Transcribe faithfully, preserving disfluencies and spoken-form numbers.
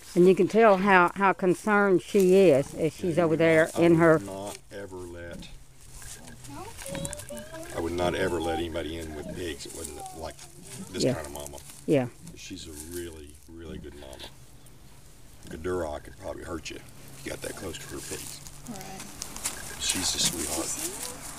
And you can tell how, how concerned she is as she's Yeah, over there not, in I her. would not ever let. I would not ever let anybody in with pigs that wasn't like this Yeah. kind of mama. Yeah. She's a really, really good mama. Gadura could probably hurt you if you got that close to her pigs. Right. She's a sweetheart.